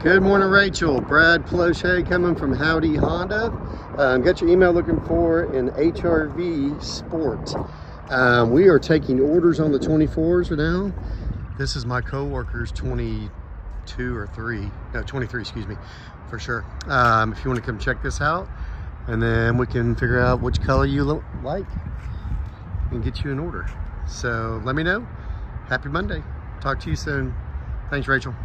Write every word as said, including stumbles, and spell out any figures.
Good morning, Rachel. Brad Plauche coming from Howdy Honda. Um, got your email looking for an H R V Sport. Um, we are taking orders on the twenty-fours now. This is my co-worker's twenty-two or three, no, twenty-three, excuse me, for sure. Um, if you want to come check this out, and then we can figure out which color you look like and get you an order. So let me know. Happy Monday. Talk to you soon. Thanks, Rachel.